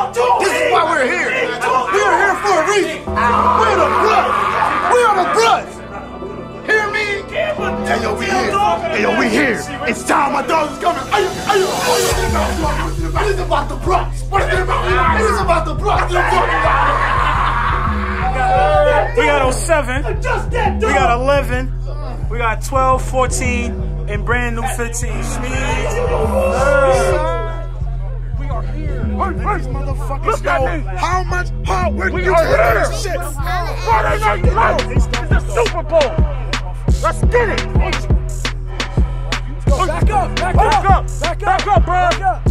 This is why we're here. We are here for a reason. We're the Bloods. We are the Bloods. Hear me? Hey, yo, we here. Hey, yo, we here. It's time. My dog is coming. What is it about the Bloods? What is it about? What is it about the Bloods? We got 07. We got 11. We got 12, 14, and brand new 15. We are here. These motherfuckers know how much hard work we are here. Shit. Friday Night Lights. It's the Super Bowl. Let's get it. Back up, back up, back up, bro. Back up.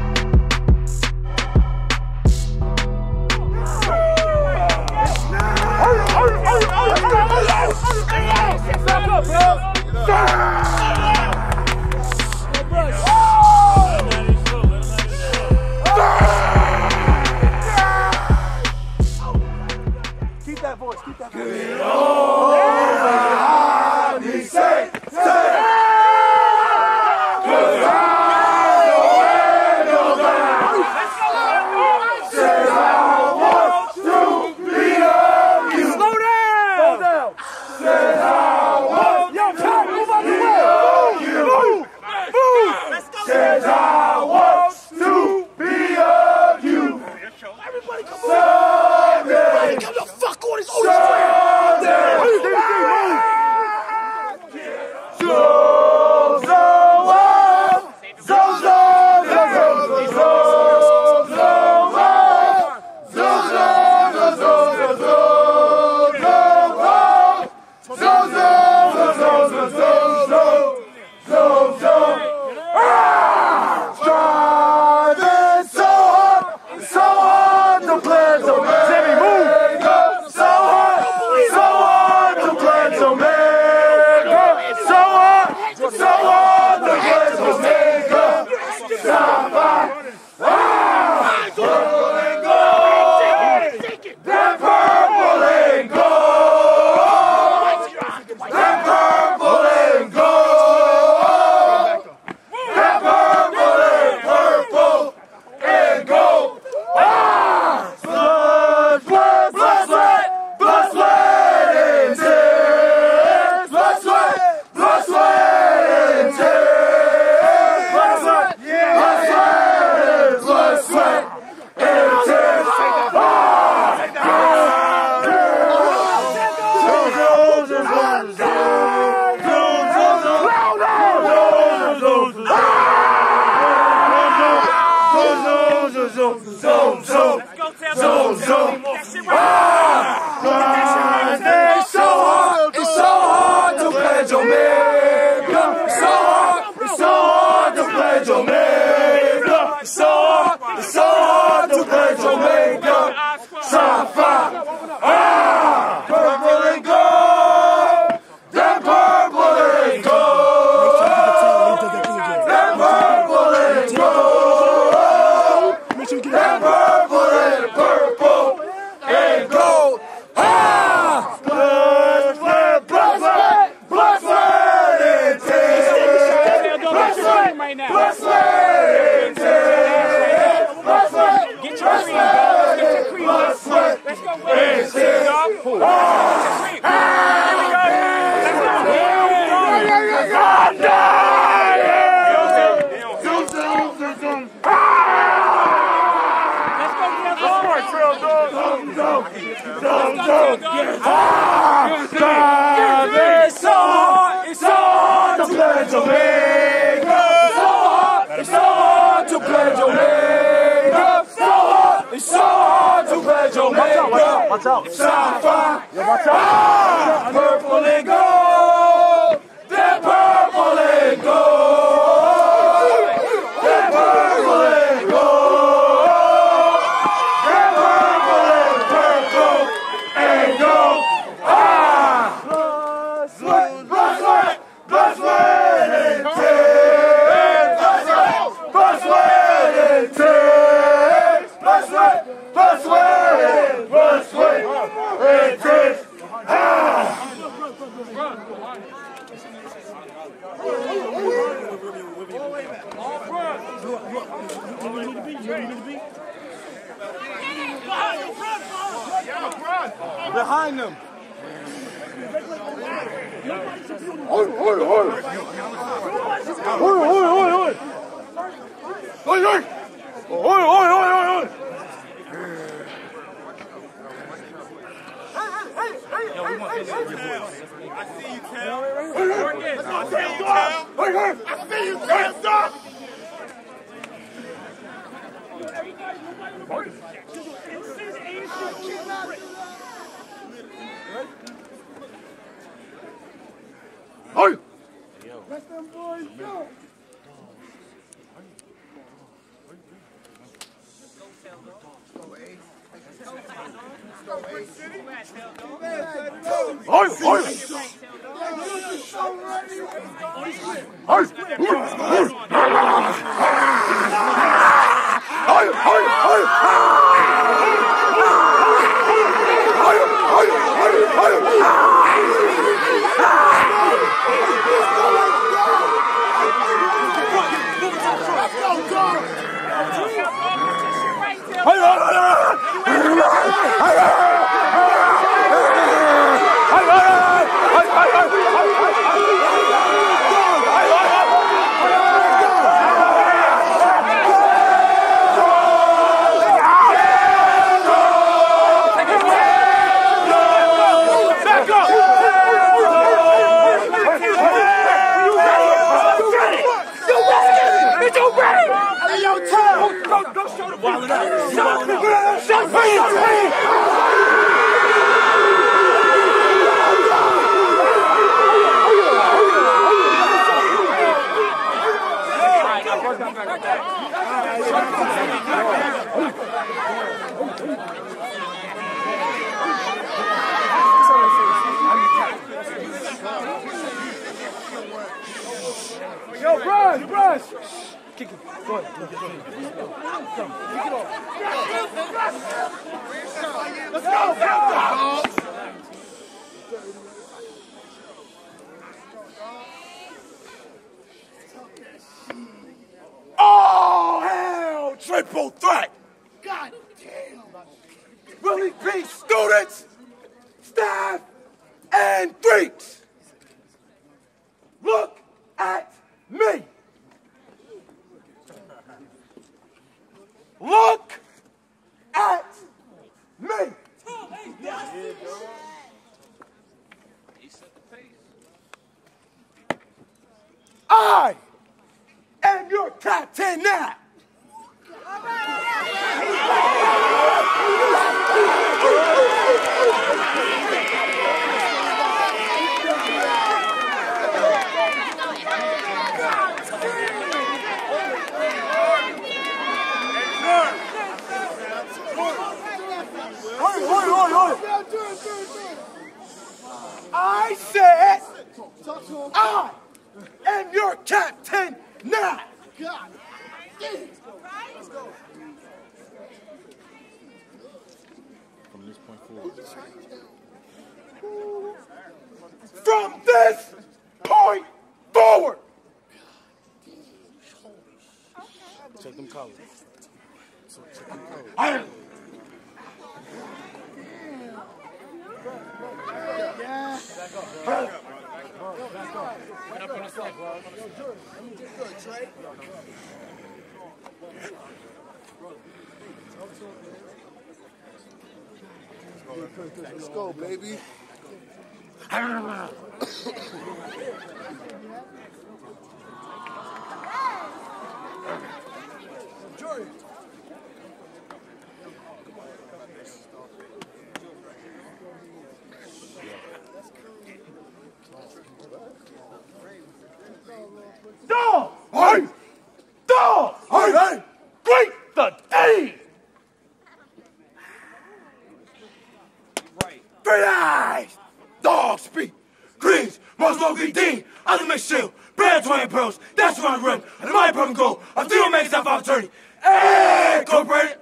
Back up, bro. Keep that voice, keep that voice. Get over, I be safe, safe. Watch out. Watch out. Purple and gold. That purple and gold. That purple and gold. That purple and gold. Blood, sweat, and tears. Blood, sweat, and tears. Blood, sweat, and tears. Behind them. Oi. Yo, we want this in your voice. I see you, Cal. I see you, Cal. Stop. Oi. Let them boys go. Yo, brush. Kick it. Go ahead. Kick it off. Let's go. Oh, hell! Triple threat! God damn! Willie P. students, staff, and freaks! Look at me! Look at me! I am your captain now! I said I am your captain now! God. Let's go. From this point forward. From this point forward. Check them colors. I am. Yeah. Let's go, baby. Jordan. Dog! Hey! Dog! Hey! Great the day! Right. Three eyes! Dog speak! Greens! Must not be dean! I can make shield! Brand 20 pearls! That's where I run! And my problem go! I still make stuff out attorney! Hey! Incorporated!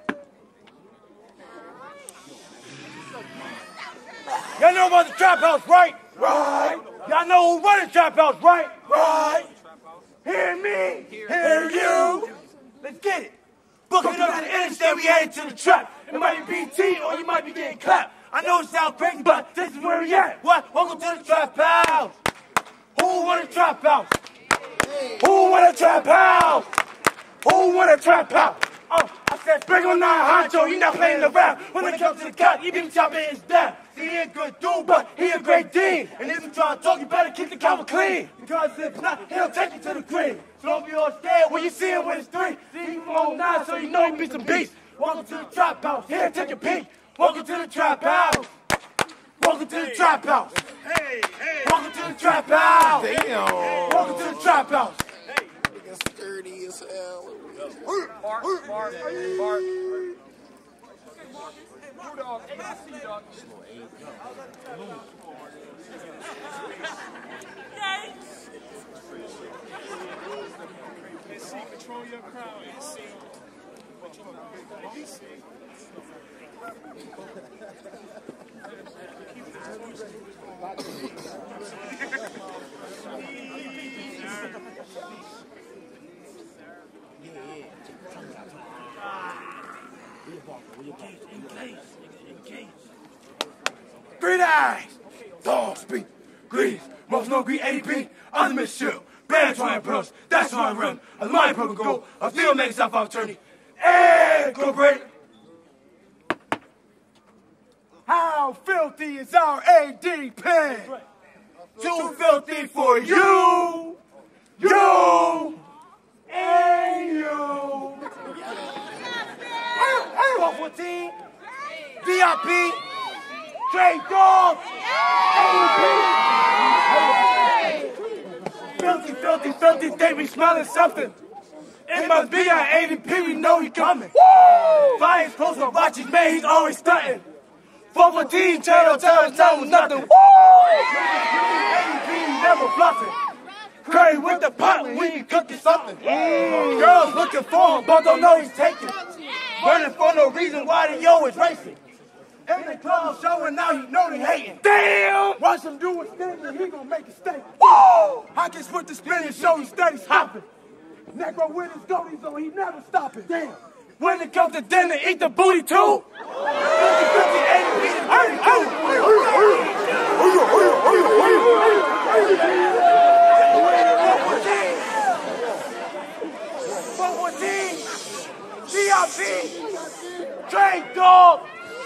Y'all know about the trap house, right? Right! Y'all know who runs the trap house, right? Right! Hear me! Hear you! Let's get it! Booking up to the interstate, we headed to the trap. It might be BT or you might be getting clapped. I know it sounds crazy, but this is where we at. What? Welcome to the Trap House. Who want a Trap House? Who want a Trap House? Who want a Trap House? I said, bring on 9 honcho, he not playing around. When it comes to the cut, he been chopping his down. See, he a good dude, but he a great dean. And if you try to talk, you better keep the cover clean. Because if not, he'll take you to the green. So don't be all scared when you see him with his 3. See, he from 09, so you know he be some beast. Welcome to the Trap House. Here, take a peek. Welcome to the Trap House. Welcome to the Trap House. Hey, hey. Welcome to the Trap House. Damn. Welcome to the Trap House. Sturdy as hell. Mark. Control your crowd. Green eyes, dog speak, greens, most no green ADP, ultimate shield, band trying bros, that's my rim, a line purple goal, a field makes up our attorney, and go break. How filthy is our ADP? Too filthy for you, and you. 14, VIP. Trade dog! Filthy, they be smelling something. It must be our ADP, we know he coming. Flying close on watches, man, he's always stunting. 414, tell was nothing. ADP, never bluffing. Curry with the pot when he cooking something. Girls looking for him, but don't know he's taking. Running for no reason why they always racing. In the club showing now, you know they hating. Damn! Watch him do his thing and he gon' make a stake. Whoa! I can split the spin and show he steady hopping. Negro with his goatee, so he never stopping. Damn! When it comes to dinner, eat the booty too. 414, VIP, Trade dog.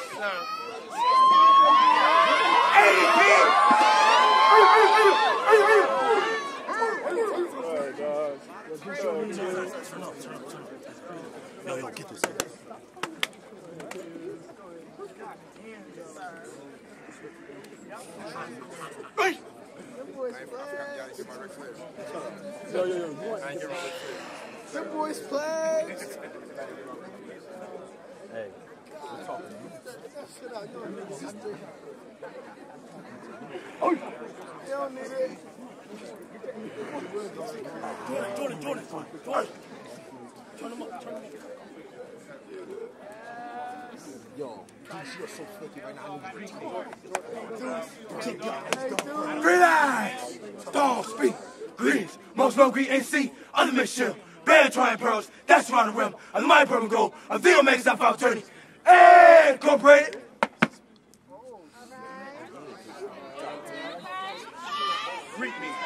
Yo, get this. Hey! Them boys flags. Hey, we're talking. You don't need it. Jordan. Turn him up. Yo, you are so filthy right now. I need to Green eyes, dog speak, greens, most no green NC, ultimate shield, band trying pearls, that's around the rim, a my purple goal, a video makes up our attorney, and incorporated. Greet me.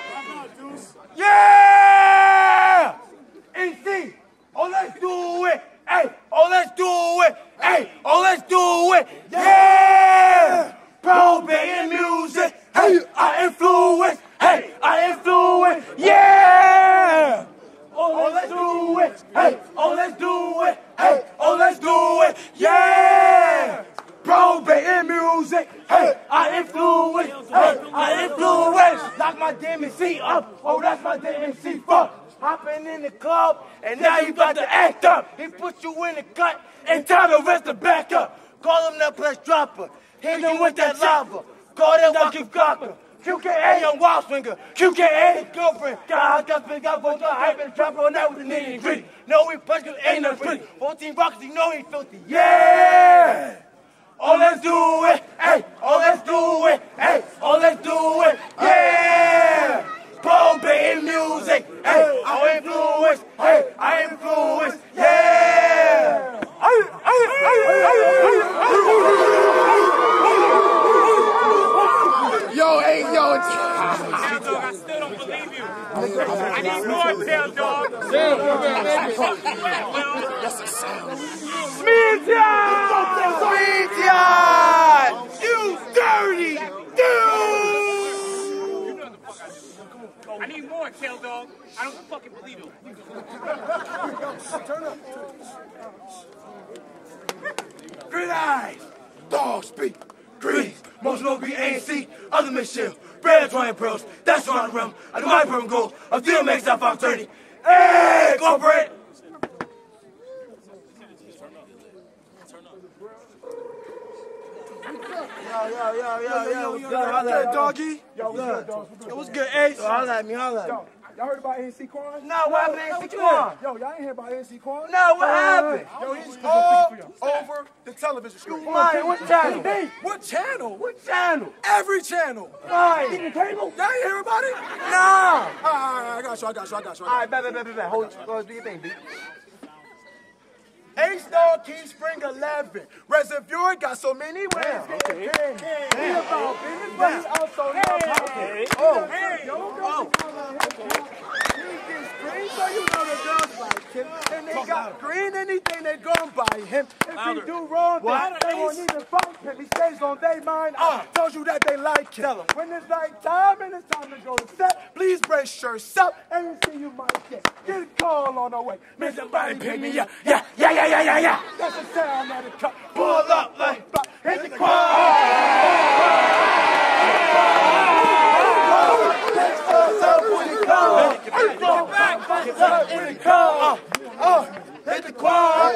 Yeah! NC, oh let's do it, hey, oh let's do it, hey, oh let's do it, yeah! Probate music, hey, I influence, yeah! Oh let's do it, hey, oh let's do it, hey, oh let's do it, yeah! Probate music, hey, I influence, lock my damn MC up, oh that's my damn MC, fuck. Hopping in the club, and now you about to act up. He put you in the cut, and tell the rest to back up. Call him that plus dropper, hit him with that lava. Call that Walkie Cocker, QKA young wild swinger, QKA girlfriend. God, got both hype and dropper on that with the nitty and gritty. No, we punch cause ain't no pretty. 14 rockets, you know he filthy. Yeah! Oh, let's do it, hey, oh, let's do it, hey, oh, let's do it, yeah! Probate music, hey, I influence, yeah! tail dog. Smeetian! You dirty dude! I need more, tail dog. I don't fucking believe it. Green eyes, dog speak, grease, most local ANC, other Michelle, Brad Twine Pros, that's on the rim, under my purple goal, a deal makes up 530. Hey, corporate! Yo, what's good, doggy? Yo, what's good, dog? What's good, Ace? Holla at me. Y'all heard about ANC Quan? No, what happened to ANC Quan? Yo, y'all ain't hear about ANC Quan? No, what happened? Yo, he's all over the television screen. Why? What channel? What channel? What channel? Every channel. Why? Even cable? Y'all ain't hear about it? No! I got you. All right, bet. Hold on, do your thing, B. A-Star Key Spring 11. Reservoir got so many ways. He about business, but he also knows how to. He gets green, so you know the girls like him. And they got green, anything they gon' buy him. If he do wrong, they won't even fight him. He stays on their mind. Tells you that they like him. When it's like time and it's time to go to set, please brace yourself and you see you might get a call on the way. Man, somebody pick me up. Yeah. That's the sound of the cup. Pull up like hit the quad. Hit the quad.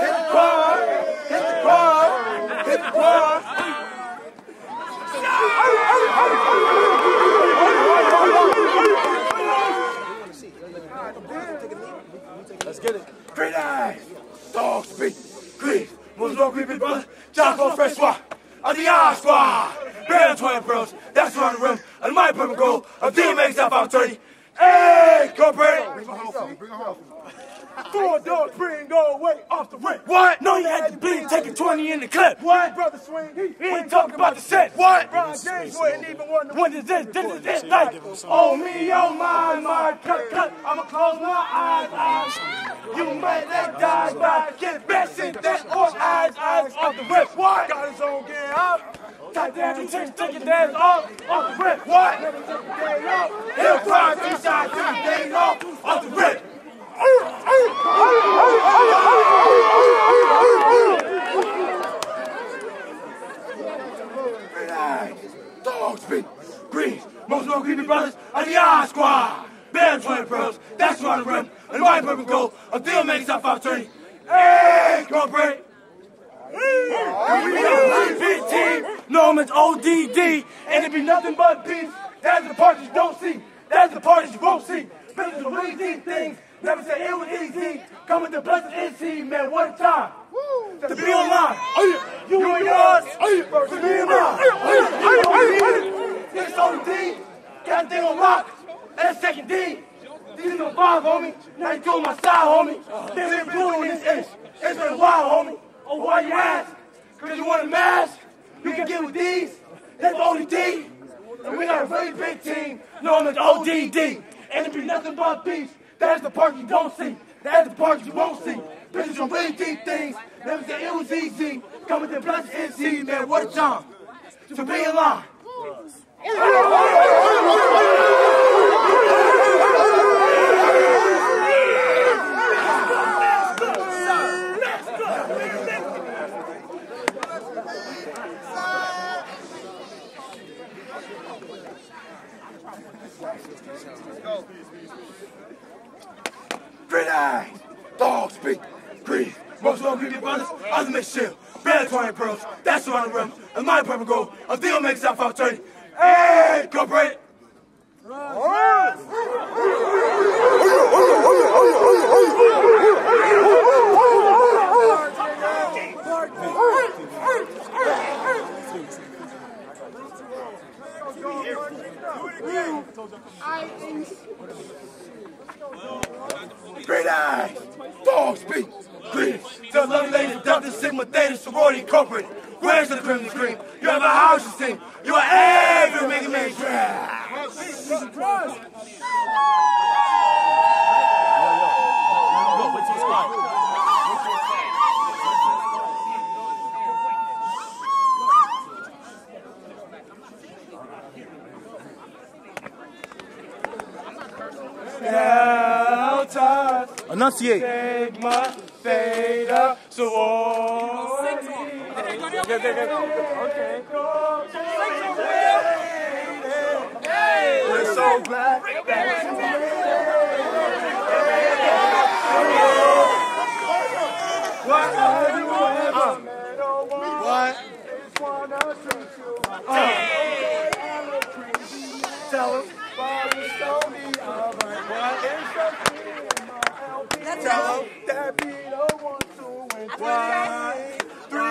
Let's get it. Great eyes. Dog speak, grease, most local creepy brothers, Jocko Francois, of the I Squad, Brad Twine Pros, that's on the rim, and my purple goal, a deal makes up 530. Hey, corporate! Bring home for me. 4 dogs bring all way off the rim. What? No, you had to bleed, taking 20 in the clip. What? Brother Swing, he ain't talking about the set. What? Ron James wouldn't even want to What is this? This is it, like, oh me, oh my, cut, I'ma close my eyes. You might let die by, get best in that or eyes off the rip. What? got his own gear up. Tight down, take your dance off the rip. What? Never took the day off. He'll cry 3 sides, 3 days off the rip. Dog speak, grease, most local creepy brothers of the I Squad. Bad Twine Pros, that's on the rim, and my purple goal, a deal makes up 530. Hey, corporate! Big team, Norman's ODD, and it be nothing but peace. That's the part you don't see, that's the part you won't see. Business are really deep things, never say it was easy. Come with the blessed NC, man, what a time. To be online, you and yours, to be online. It's OD, got the thing on lock. That's second D. These are 5, homie. Now you on my side, homie. Been doing this ish. It's been a while, homie. Oh, why you ask? Because you want a mask? You can get with these. That's OD. And we got a very big team. Norman's ODD. And it be nothing but beef. That's the part you don't see. That's the part you won't see. Bitches some really deep things. Never say it was easy. Come with the blessed NC, man. What a time to be alive. Green eyes, dog speak, grease, most local creepy brothers, other Michelle, Brad Twine Pros, that's on the rim, and my purple goal, a deal makes up 530. Hey, corporate! Great eyes, dog speak, grease, the lovely lady, Delta Sigma Theta Sorority Incorporated. Where's the crimson scream? You have a house to sing. You are every Mega Man trash. Enunciate. Sigma, Theta, sorority. Okay. We're so glad that you made it. What have you ever met or want? What? Just wanna treat you. Tell him, Father, show me of what is the key in my LP. Tell him that be the 1, 2, and 3.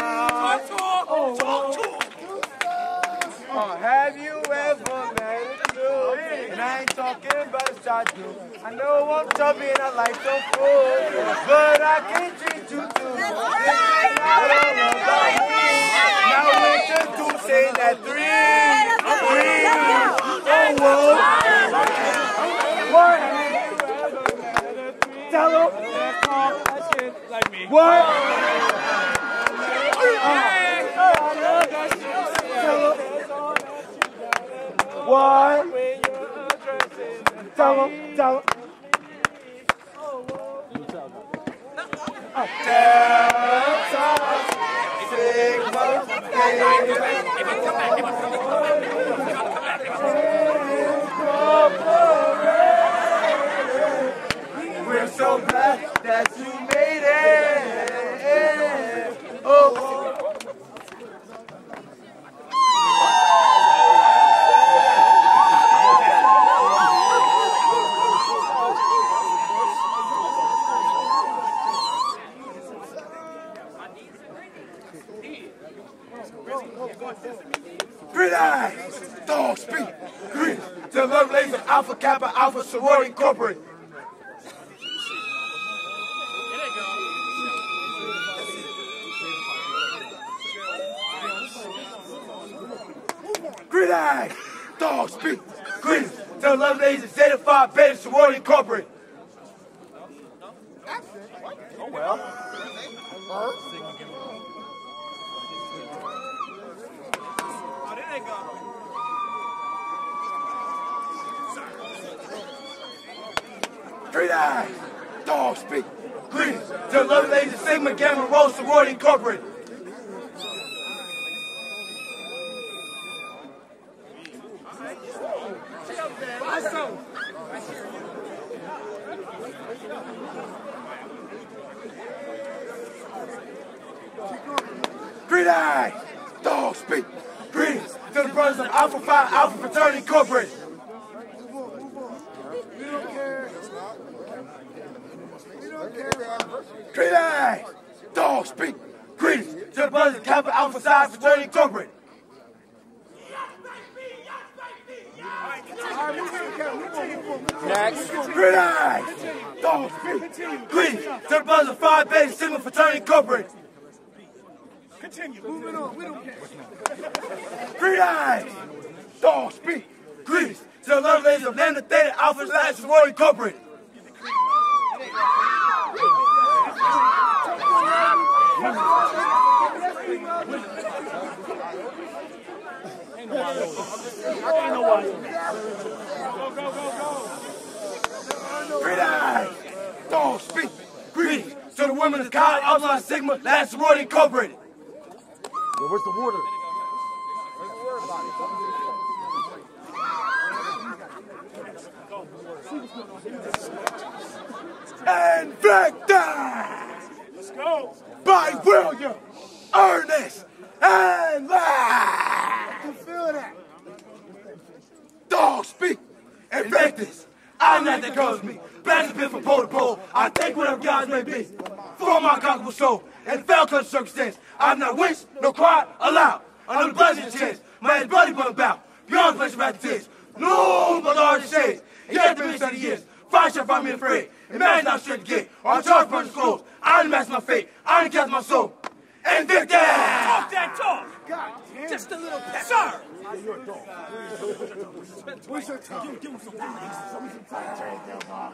Have you ever met a girl? And I ain't talking about a shot you. I know I'm chubby and I like some food, but I can't treat you too. Now introducing that 3. What? Tell him. That shit like me. What? What? Tell him. We're so glad that you made it. Oh. Green eyes, dog speak, green, the love laser, Alpha Kappa, Alpha Sorority Incorporated. Green eyes, dog speak, green, the love laser, Zeta Phi Beta Sorority Incorporated. Oh well. Green eyes, dog speak, green, the love laser, Sigma Gamma Rho Sorority Incorporated. Green eyes, dog speak, green, to the brothers of Alpha Phi Alpha Fraternity Incorporated. Green eyes, dog speak, greetings to the brothers of Kappa Alpha Psi Fraternity Incorporated. Next. Green eyes, dog speak, greetings to the brothers of Phi Beta Sigma Fraternity Incorporated. Continue. Moving on. We don't care. Green eyes, dog speak, greetings to the love ladies of Lambda Theta Alpha Psi Sorority Incorporated. Green eyes, dog speak, greetings to the women of Chi Upsilon Sigma Last Sorority Incorporated. Yo, where's the water? And Victor! Let's go. By William Ernest and Ladd! You feel that? Dog speak, Invictus. I'm not that goes me. Blast a bit from pole to pole. I take whatever gods may be. For my conquerable soul. And fell to the circumstance. I'm not winced, no cry, allowed. Under the blessed chance. My head bloody but about. Beyond the place of wrath tears. No, but large shades. And yet the minutes of the years. Fire shall find me afraid. Imagine not straight to get. Or I charge punch clothes. I done master my fate. I done cast my soul. Invictus! Talk that talk. God damn. Just a little pep. Sir. You're a dog. Where's your tongue? Give him some time. Show me some time.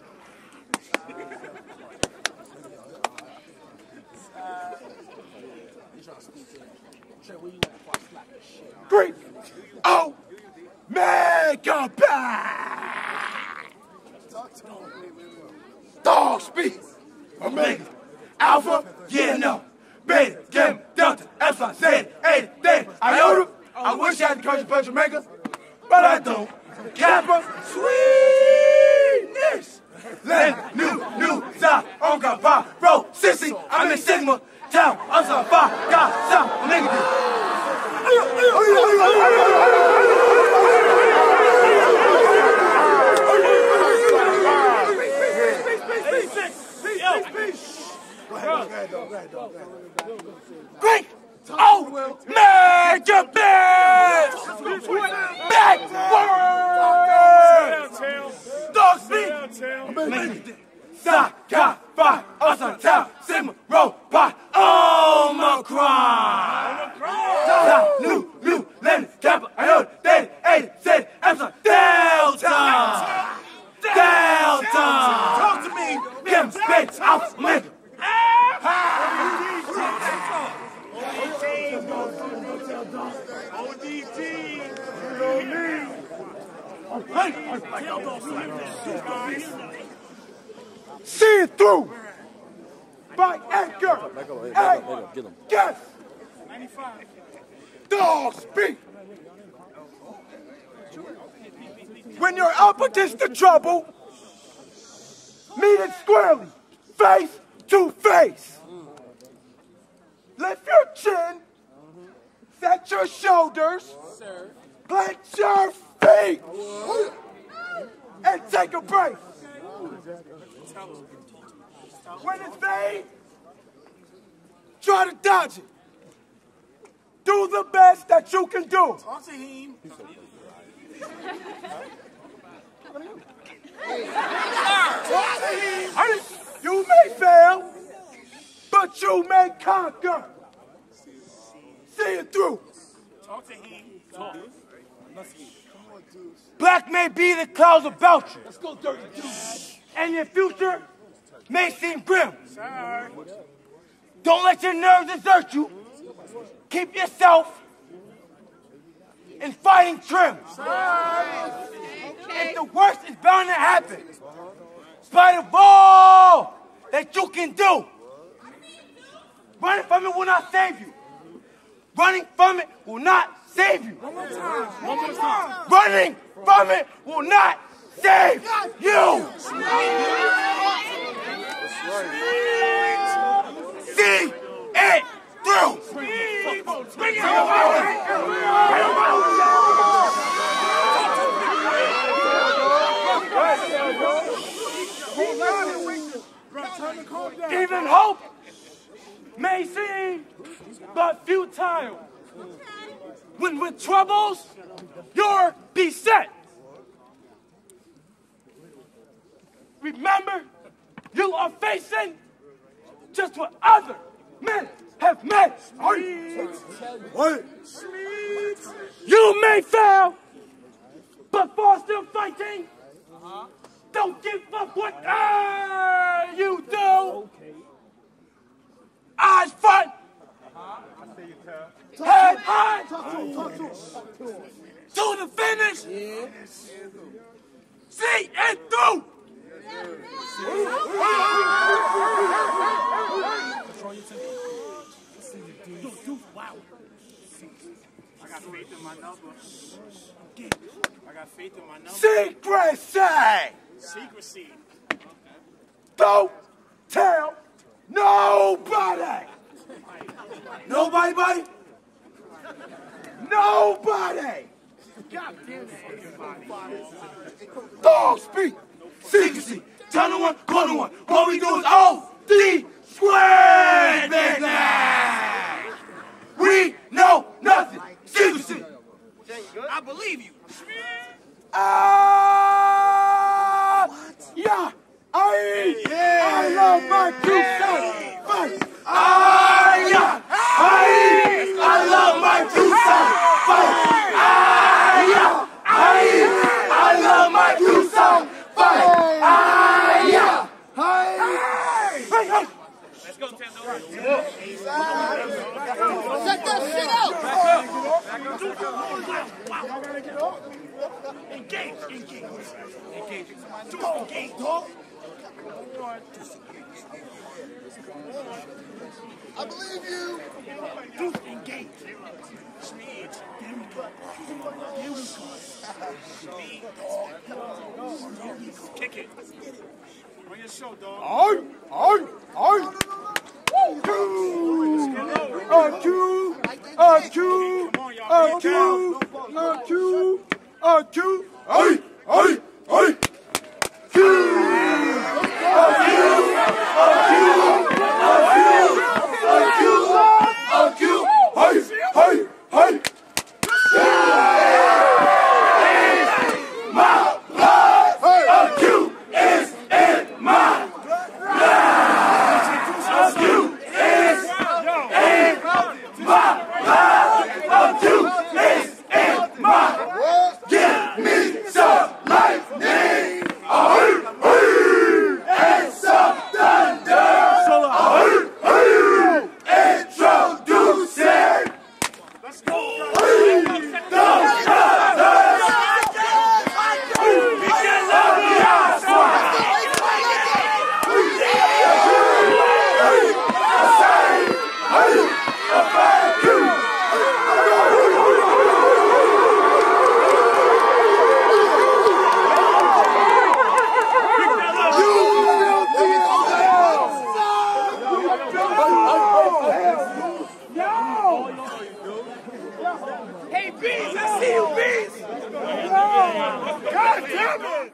Great! Oh! Mega Bad! Dog speak. Omega. Alpha, yeah, no. Beta, Gamma, Delta, Epsilon, Zeta, Eta, Theta, Iota. I wish I had the courage to play Jamaica, but I don't. Kappa, sweetness. Len, new, Psi, Omega, Pi, Rho, Sissy, I'm in Sigma, Tau, Upside, Phi, God, Psi, Omega. Great! Oh, major bitch! Backward! Dog speak! Psi, Chi, Phi, Upside, Tau, Sigma, Rho, Pi, Omicron! New, Len, Kappa, Iota, Theta, Eta, Zeta, Epsilon, Delta! Talk to me! Gamma, Beta, Alpha, Omega! See it through by Edgar. Hey, yes. Dog speak. When you're up against the trouble, meet it squarely, face to face. Lift your chin, set your shoulders, plant your feet, and take a break. When it's vain, try to dodge it. Do the best that you can do. Talk to him. You may fail, but you may conquer. See it through. Talk to him. Talk. Black may be the clouds about you. Let's go, dirty dudes. And your future may seem grim. Sorry. Don't let your nerves desert you. Keep yourself in fighting trim. If the worst is bound to happen, in spite of all that you can do, running from it will not save you. Running from it will not save you. One more time. Running from it will not save you. See it through. Even hope may seem but futile. When with troubles, you're beset. Remember, you are facing just what other men have met. You may fail, but for still fighting, don't give up what you do. Eyes front, head high, to the finish. See it through. I got faith in my number. I got faith in my number. Secrecy. Don't tell nobody. Nobody, buddy? Nobody. Dog speak. Secrecy. Tell no one, call no one. What we do is OD squared business. We know nothing. Secrecy. I believe you. Yeah. I love my two sons. Fight. Yeah. I love my two sons. Fight. Yeah. I love my two sons. Fight. Yeah. Hey. Let's go, Tendo. Check that shit out. Engage. Engage, dog. I believe you. Duke and Gate. Schmeed. Kick it. On your show, dog. Hey, Beans, I see you, Beans. God damn it.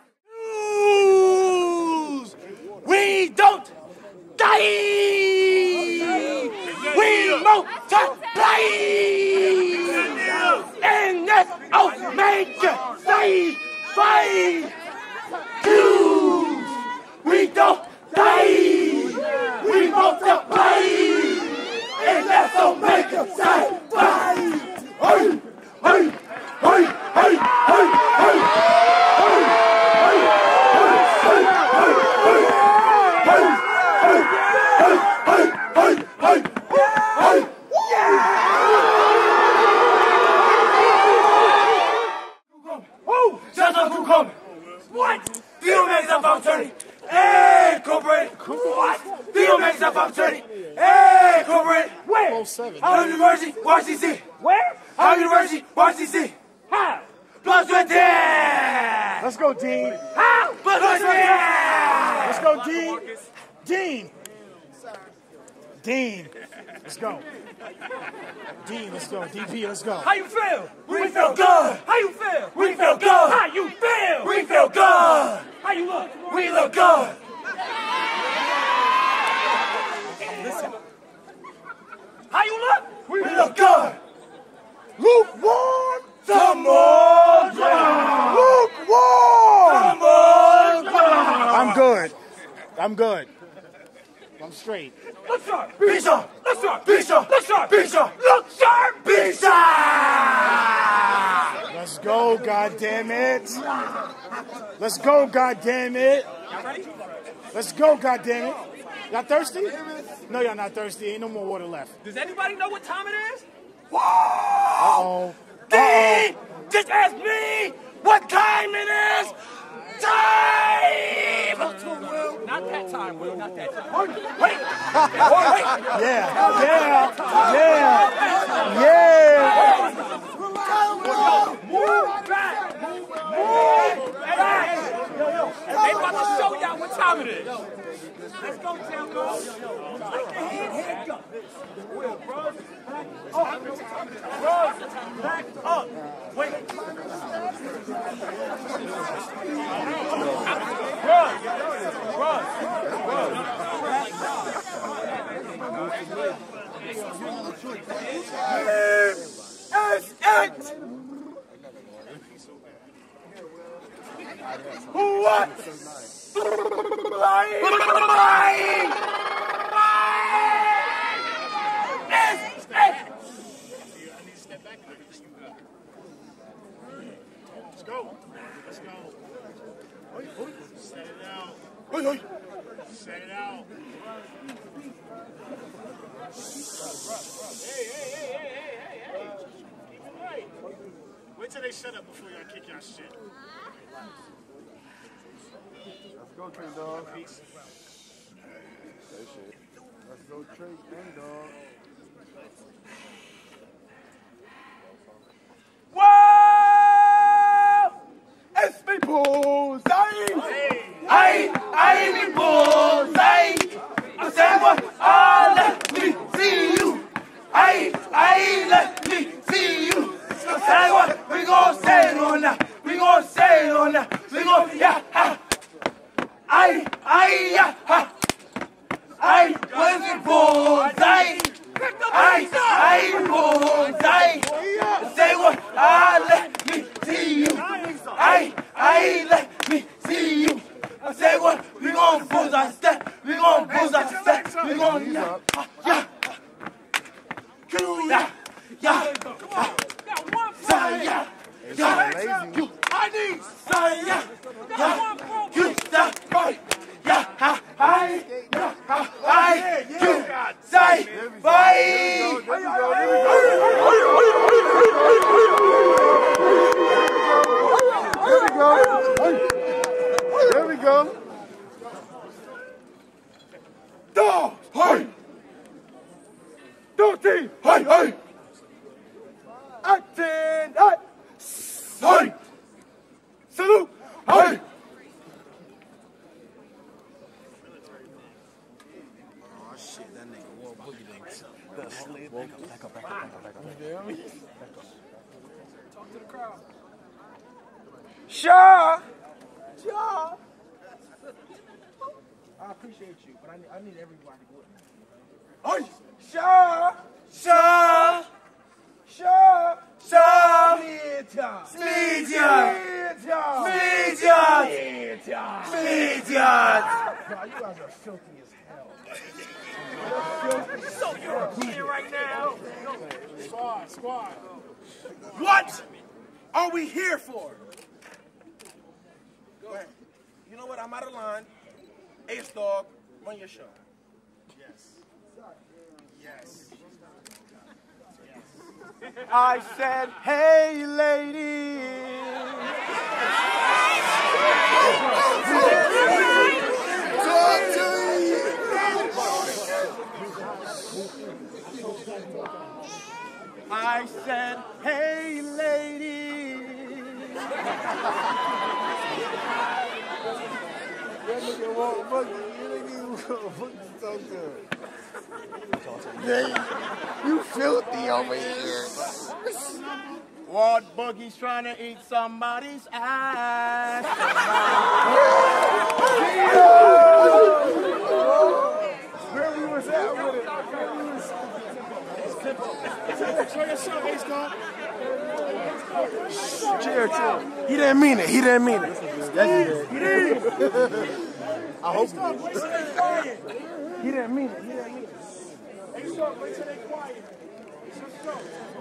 News. We don't die. We multiply. And that's our major fight. News. We don't die. We multiply. And that's our major fight. Hey, hey, hey, hey, hey, hey. What? Deal makes up opportunity. Hey, corporate. What? Deal makes up opportunity. Hey, corporate. Where? Howard University, Washington. Where? Howard University, Washington. How? Plus 20. Let's go, Dean. How? Plus 20. Let's go, Dean. Dean. Dean. Let's go. Dean, let's go. DP, let's go. How you feel? We feel good. How you feel? We feel good. How you feel? We feel good. How you look? We look good. Listen. How you look? We look good. Lukewarm. Some more ground. Lukewarm. Some more ground. I'm good. I'm good. I'm straight. Look sharp. Be sharp. Look sharp. Be sharp. Look sharp. Be sharp. Look sharp. Be sharp. Let's go, goddammit. Let's go, goddammit. Y'all ready? Let's go, goddammit. Y'all thirsty? No, y'all not thirsty. Ain't no more water left. Does anybody know what time it is? Whoa! Uh-oh. Dean, just ask me what time it is. Time! Not that time, Will. Not that time. Wait! Yeah. Move back! Move back! They about to show y'all what time it is. Let's go, Telco. Like the head go. Will, bros. Back up. Bros, back up. Wait. What? Let's go. Let's go. Set it out. Set it out. Hey. Keep it right. Wait till they set up before y'all kick y'all shit. Let's go, King Dog. Whoa! It's me bullseye! I me bullseye! I said what? Let me see you! Let me see you! I said what? We gon' say it on that! We gon' say it on that! We gon' yeah! Ha. Yeah! Ha. Where's the bullseye? Bullseye! Say what? Let me see you! Let me see you! I say what? We gon' bullseye step! We gon' bullseye step! We gon' yeah! There we go. Dog! Hey! Dog team! Hey! Acting! Hey! Salute! Hey! Oh shit, that nigga War Boogie done back up. Talk to the crowd. Shaw! I appreciate you, but I need everybody with me. Oh, Shaw! God, you guys are filthy as hell. So European right now. Squad. What are we here for? Go ahead. You know what? I'm out of line. Ace Dog, run your show. Yes. I said, hey, ladies. Talk to you. I said, hey, ladies. That nigga War Boogie, so good. Yeah, you filthy over here. Ward Boogie's trying to eat somebody's ass. Where we was at with it? Show your show, Ace Dog. Chill. He didn't mean it. Yes, he did. I hope he did. He didn't mean it. Ace Dog, wait till they quiet. Let's go.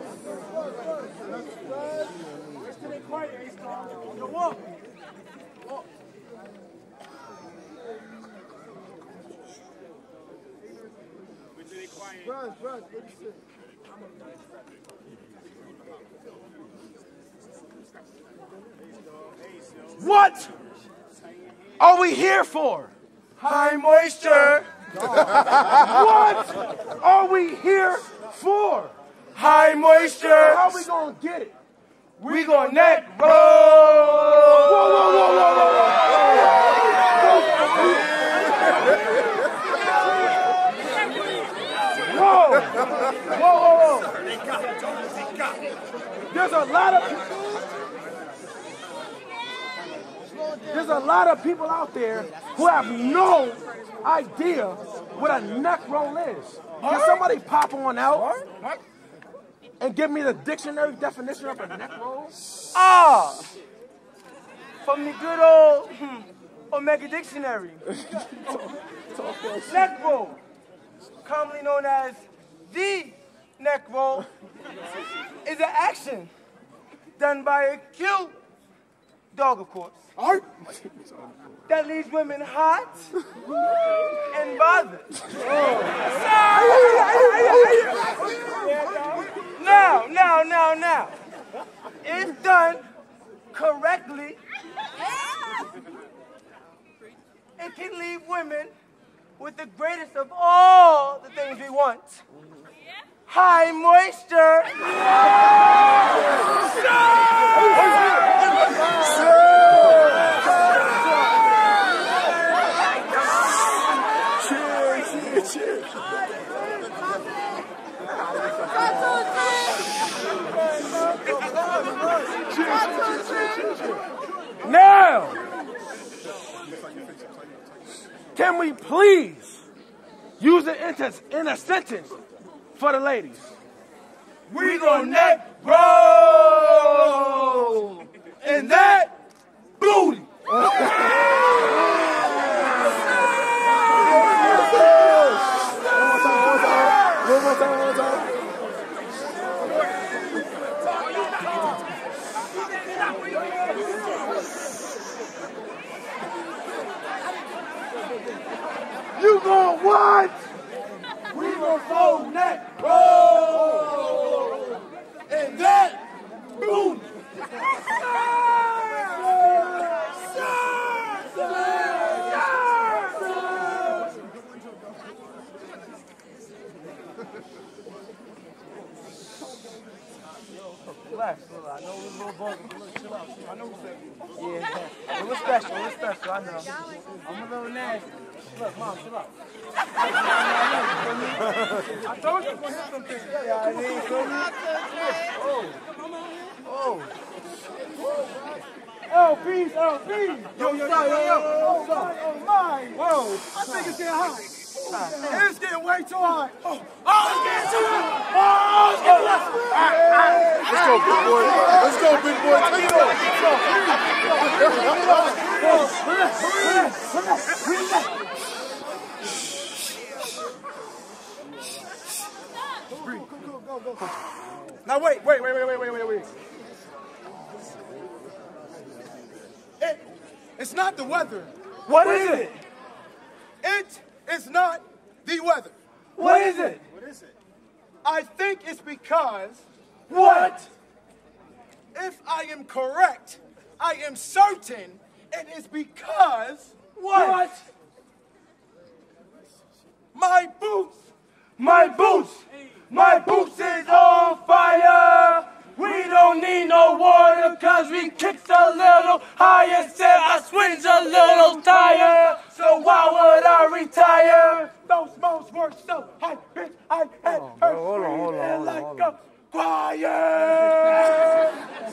Wait till they quiet, Ace Dog. Yo, walk. Wait till they quiet. Bruh, What are we here for? High moisture. What are we here for? High moisture. How we gonna get it? We gonna neck roll. Whoa. There's a lot of people out there who have no idea what a neck roll is. Can somebody pop on out and give me the dictionary definition of a neck roll? From the good old Omega Dictionary. Neck roll, commonly known as the neck roll, is an action done by a cute dog, of course, that leaves women hot and bothered. Now. If done correctly, it can leave women with the greatest of all the things we want. High moisture. Now, can we please use it in a sentence for the ladies? We gon' neck roll in that booty. You gon' what? We gon' fold neck roll in that booty. Relax, I know we're a little buggy. Chill out. I know what's that. Yeah. It was special, I know. I'm a little nasty. Look, Mom, chill out. I told you I was going to hit something. Yeah, I didn't feel me. Oh. LB's. Yo. Oh, my. Whoa. I think it's getting hot. It's getting way too hot. Oh, it's getting too hot. Oh, it's getting less. Let's go, big boy. Let's go, big boy. Take it off. Go. Now wait. It's not the weather. What is it? It is not the weather. What is it? I think it's because, What? if I am correct, I am certain it is because What? my boots. My boots is on fire. We don't need no water cause we kicked a little higher. Said I swings a little tired. So why would I retire? Those moans were so high, bitch. I had her screaming like a choir.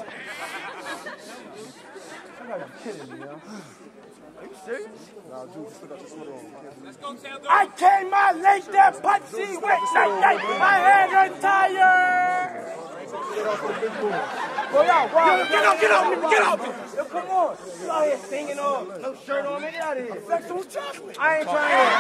I came out late that pussy wet night. My head are tired. Go out, Get up. Yo, come on. You out here singing on, no shirt on, man. Get out of here. Flex on chocolate. I ain't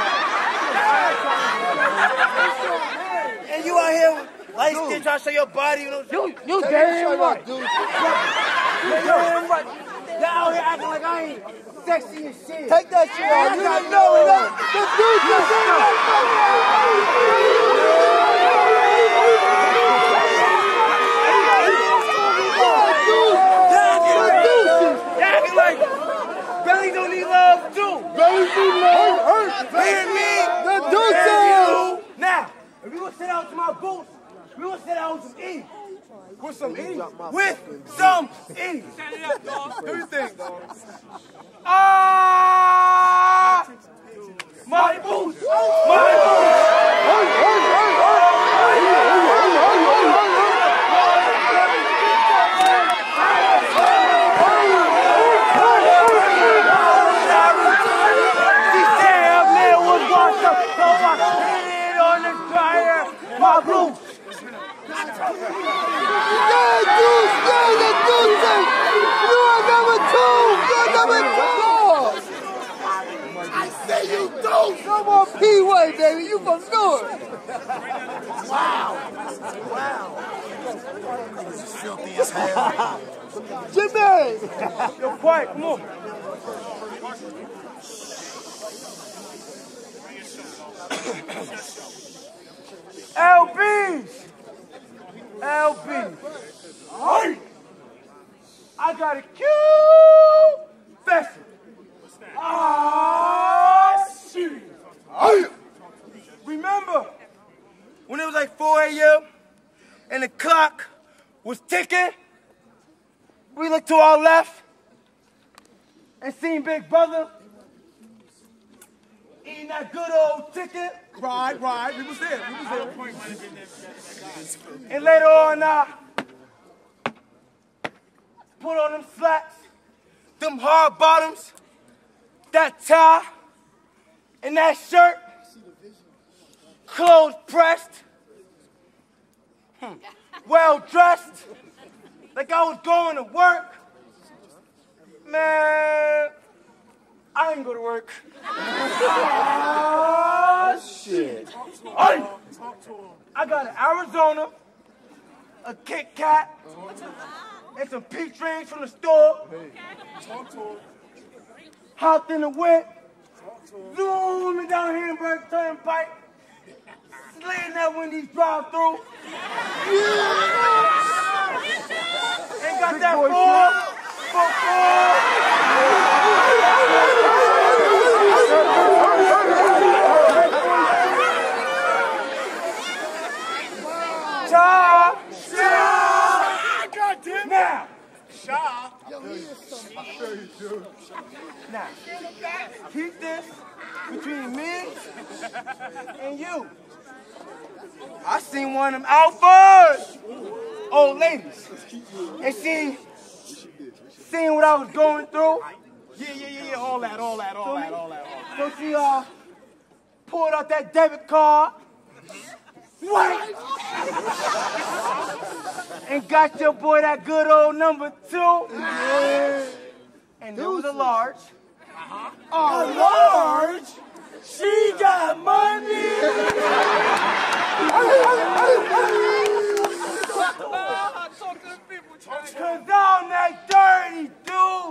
trying. And you out here light skin trying to show your body. You damn right. You damn right. Y'all out here acting like I ain't sexy as shit. Take that shit off. You don't know it. Y'all acting like Belly don't need love too. Belly need love. Hear me? The deuces. Now, if we gonna sit out to my boots, we gonna sit out with some E. With some E. With some E. Do you think, dog? My boots. My boots. You are number two. I say you do. Come on, P-Way, baby. You from Newark. Wow. Filthy as hell. Jimmy. Yo, quiet, come on. LBs. Hey. I got a cute vessel. Ah, shit. Remember when it was like 4 a.m. and the clock was ticking? We looked to our left and seen Big Brother eating that good old chicken. Right. We was there. And later on, put on them slacks, them hard bottoms, that tie, and that shirt, clothes pressed, well dressed, like I was going to work. Man, I didn't go to work. Shit. Hey, I got an Arizona, a Kit Kat, and some peach rings from the store. Hopped in the whip, zooming down Hamburg Turnpike, sliding that Wendy's drive-through. And got that four. Now, keep this between me and you. I seen one of them alphas, old ladies, and seen what I was going through. Yeah, all that. So she pulled out that debit card, wait, and got your boy that good old number 2. And there was a large. A large? She got money! Cause I'm that dirty dude.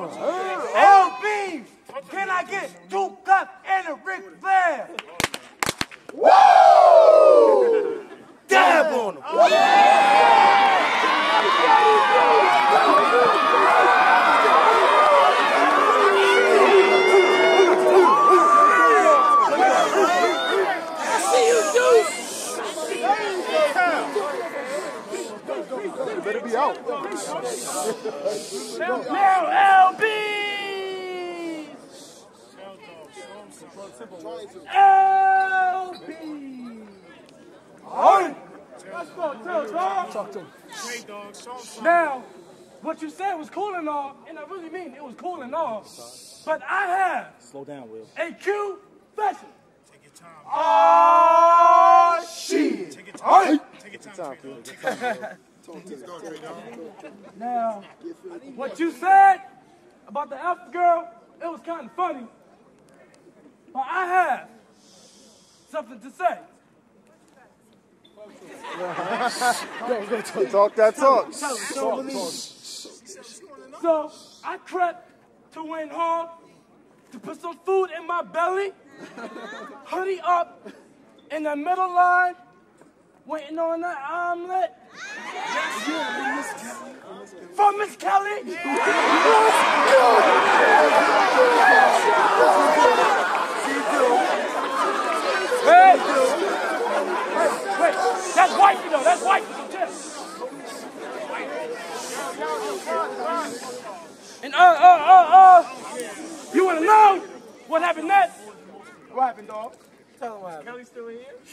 LB, can I get 2 cups and a Ric Flair? Woo! Dab on him. Better be out. Now, LB! LB! Alright! Let's go, dog. Talk to him. Now, what you said was cool and all, and I really mean it was cool and all, but I have Slow down, Will. a Q special. Take your time. Oh, shit! Take your time. Take your time. Now, what you said about the Alpha girl, it was kind of funny, but I have something to say. Go, talk that talk. So, I crept to Wayne Hall to put some food in my belly, hoodie up in the middle line, waiting on that omelet. From Miss Kelly. Hey, wait, that's wifey though, that's wifey. And you wanna know what happened next? What happened, dog? Tell them what happened. Kelly's still in here?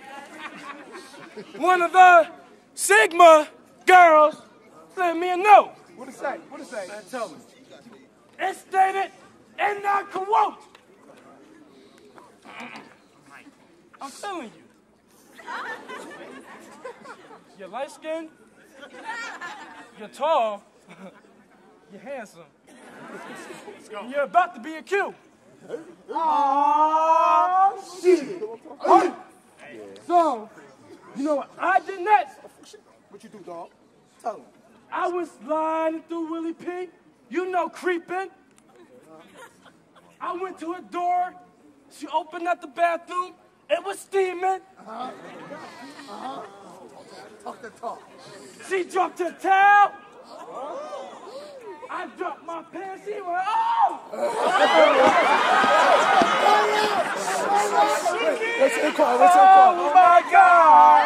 One of the Sigma girls sent me a note. What it say? Tell me. It stated, and I quote, I'm telling you. You're light-skinned, you're tall, you're handsome. You're about to be a Q. Oh, shit. So, you know what I did next? What you do, dog? Tell him. I was sliding through Willie P. You know, creeping. I went to her door. She opened up the bathroom. It was steaming. Talk that talk. She dropped her towel. I dropped my pants, he went, oh! What's it called? What's it called? Oh my God!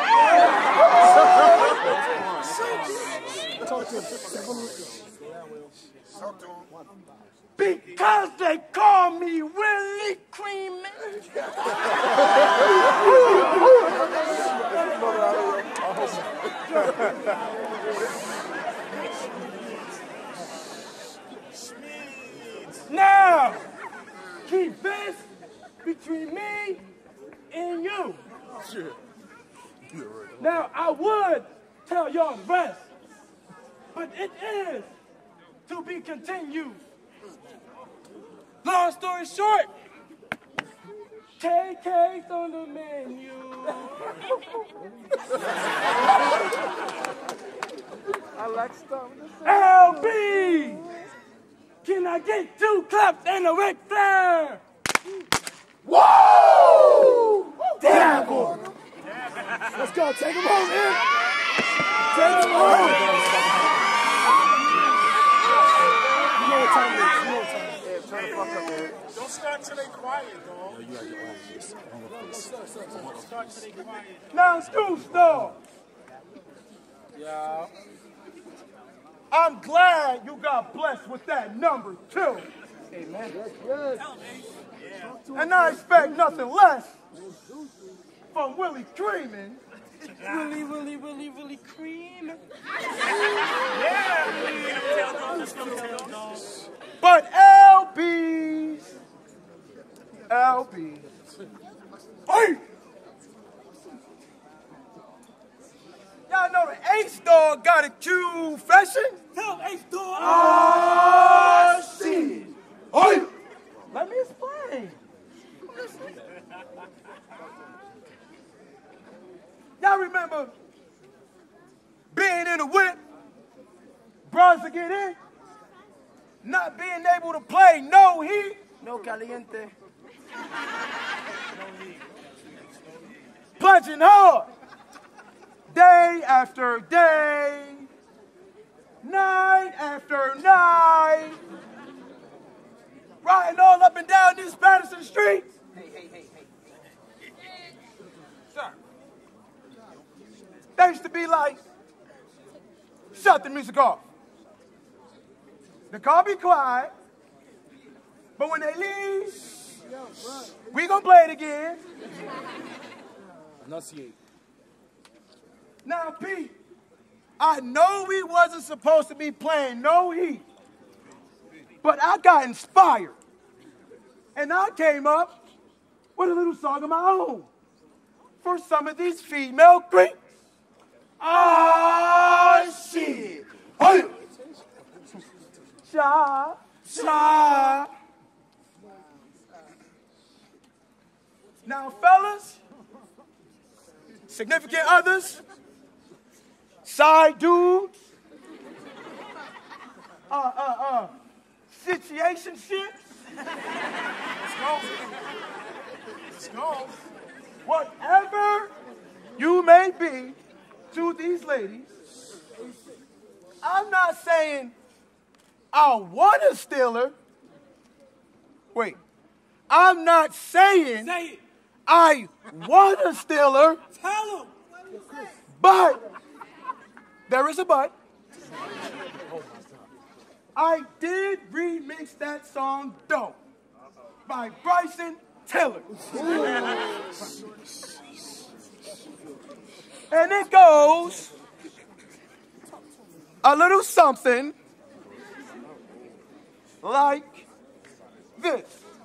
Talk to him. Because they call me Willie Creamin'. Now, keep this between me and you. Now, I would tell y'all the rest, but it is to be continued. Long story short, KK's on the menu. I like stuff. LB! Can I get 2 claps and a Ric Flair? Whoa! Damn, boy. Let's go. Take him home, man. Take him home. You know what time it is. You know what time it is. Yeah, turn the fuck up, man. Don't start till they quiet, dog. No, you gotta get right here. Start till they quiet. Now, Scoop Star. Yeah. I'm glad you got blessed with that number 2. Amen. Yes. And I expect nothing less from Willie Creamin'. Willie Creamin'. But LB's. Hey! Y'all know the H-Dog got a confession? Tell H-Dog. Oh, shit. Hey! Let me explain. Y'all remember being in a whip, bros to get in, not being able to play no heat, No caliente. punching hard, day after day, night after night, riding all up and down these Patterson streets. Hey. Sir. They used to be like, shut the music off. The car be quiet, but when they leave, we gonna play it again. Enunciate. Now, Pete, I know we wasn't supposed to be playing no heat, but I got inspired, and I came up with a little song of my own for some of these female creeps. Ah, shit. Hey. Cha. Now, fellas, significant others, side dudes, situationships. Let's go. Whatever you may be to these ladies, I'm not saying I want to steal her. Wait, I'm not saying I want to steal her. Tell him. But, there is a but. I did remix that song, Dope, by Bryson Tiller. And it goes a little something like this.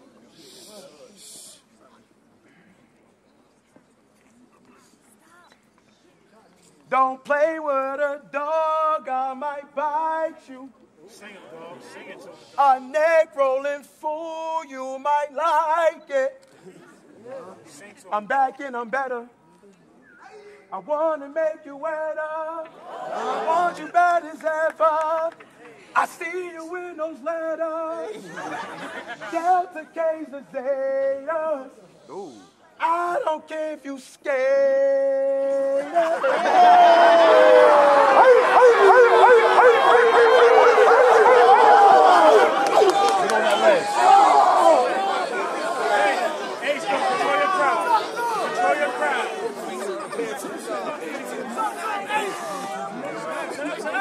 Don't play with a dog, I might bite you. Sing it, dog. Sing it to him. A neck rolling fool, you might like it. I'm back and I'm better. I want to make you wetter. I want you bad as ever. I see you in those letters. Delta K's and Zetas. I don't care if you scared.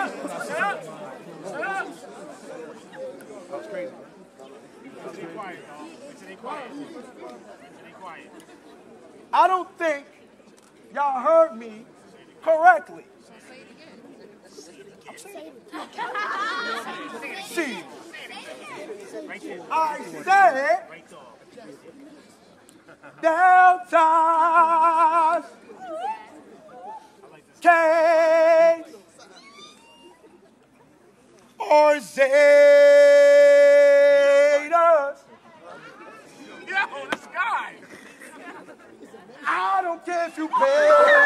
was crazy. Stay quiet, dog. Stay quiet. Stay quiet. I don't think y'all heard me correctly. See, I said Deltas, K's, or Zetas. Yo, this guy. I don't care if you pay.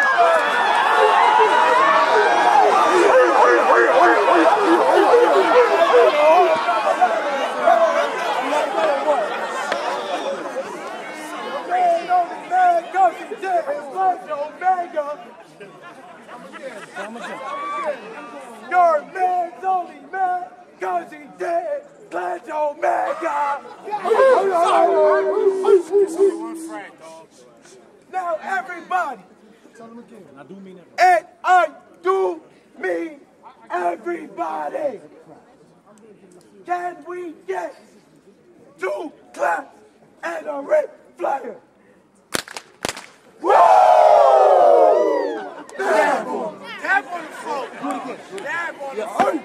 Your man's only man cause he dead. Pledge Omega. Now everybody. And I do mean it. And I do mean everybody. Can we get 2 claps and a red flyer? Woo! Dab on him. Tap on the floor. Tap on the floor.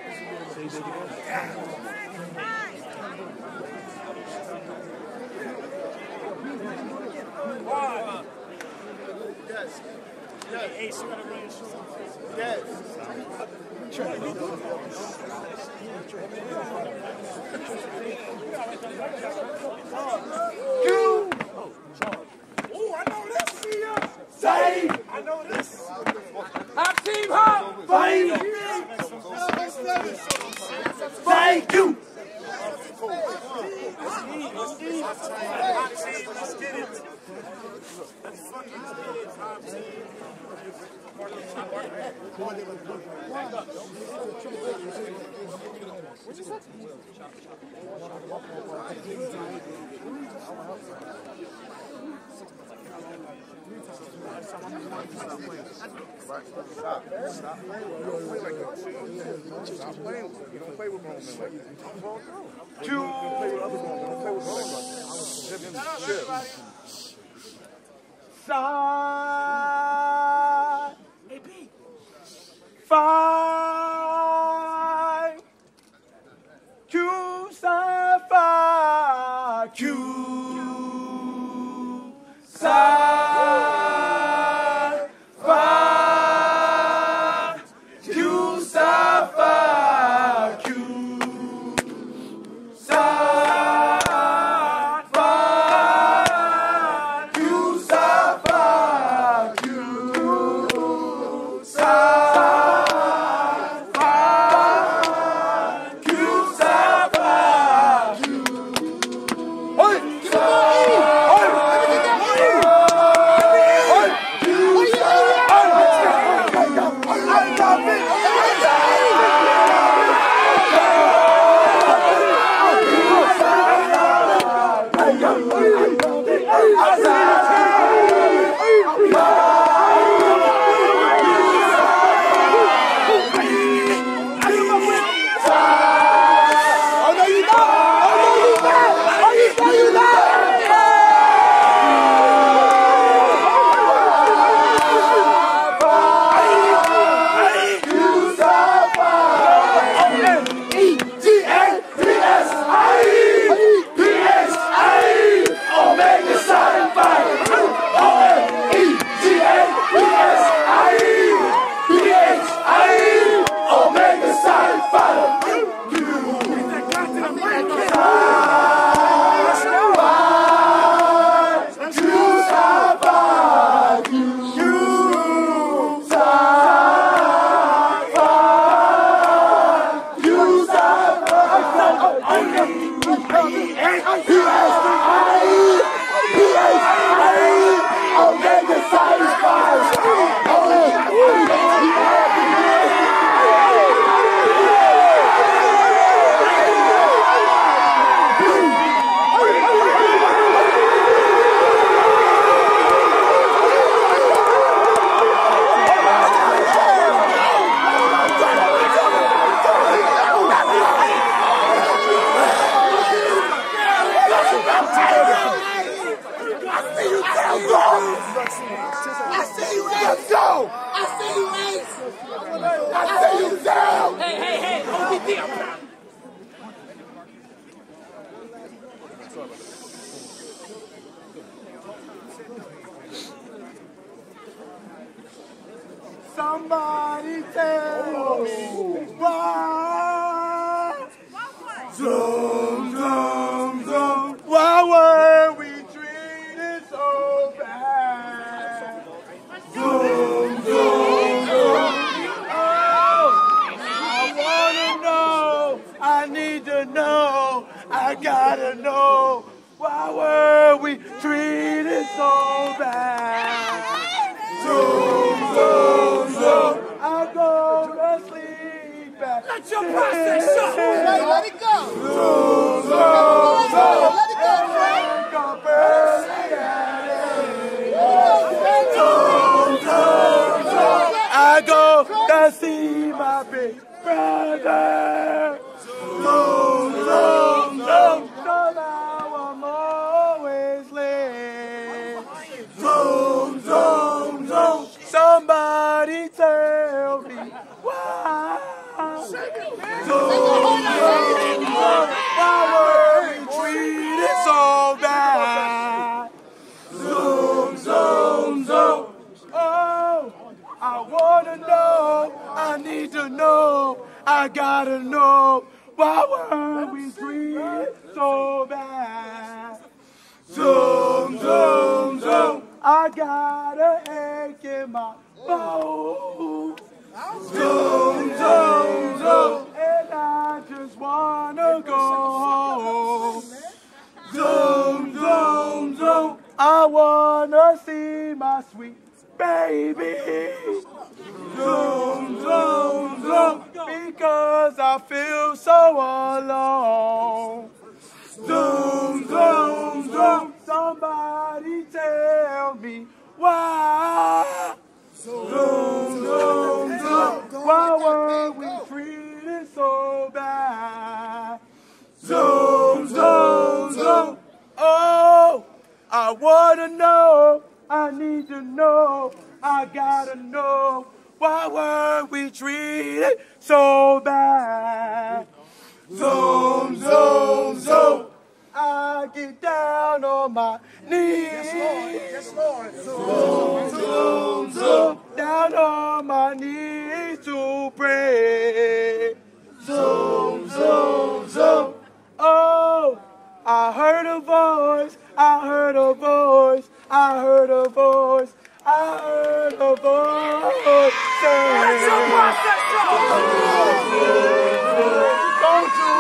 Yes. Yes. Hey, so you gotta run your show. Yes. You Ooh, I know this. say I know this. our team hot. Thank you. Let's get it. Stop. You don't play like that. Stop playing with him. You don't play with grown men like that. You don't play with other grown men. You don't play with grown men like that. Chill. Side. Five. Q side 5. Q side 5. Q side 5. Q side 5. Q side 5. I see you, Ace. Let's go. I see you, Ace. I see you down. Hey, ODD, I'm proud. Somebody tell me why. Zoom, zoom, zoom. Why were we treated so bad? Zoom, zoom, zoom. Oh, I wanna know. I need to know. I gotta know. Why were we treated so bad? Zoom, zoom, zoom. I go to sleep at. Let your process show. Let it go. Zoom, zoom, zoom. Let it go, Trey. I go to see my big brother. Zoom, zoom, zoom. Somehow I'm always late. Zoom, zoom, zoom. Somebody tell me why. Zoom, zoom, zoom. Why were we treated so bad? Zoom, zoom, zoom. Oh, I wanna know. I need to know. I gotta know. Why were we treated so bad? Zoom, zoom, zoom. I got an ache in my bones. Zoom, zoom, zoom. And I just wanna go home. Zoom, zoom, zoom. I wanna see my sweet baby. Zoom, zoom, zoom. Because I feel so alone. Zoom, zoom, zoom. Somebody tell me why. Zoom, zoom, zoom. Why were we treated so bad? Zoom, zoom, zoom. Oh, I wanna know. I need to know. I gotta know. Why were we treated so bad? Zoom, zoom, zoom. I get down on my knees. Yes, Lord. Zoom, zoom, zoom. Down on my knees to pray. Zoom, zoom, zoom. Oh, I heard a voice. I heard a voice. I heard a voice. I heard a voice say, Let your process show. don't you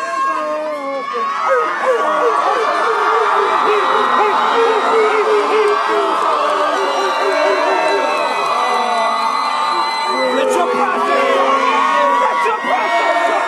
Let your process show. Let your process show.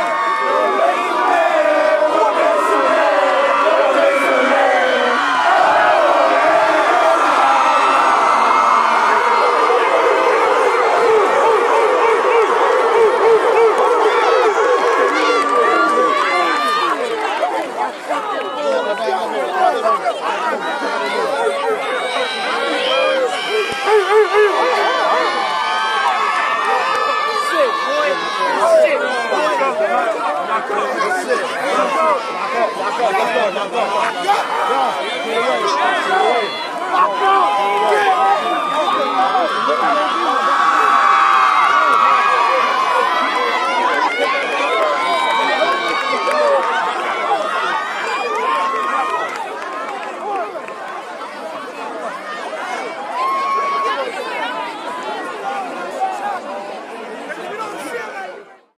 Lock up.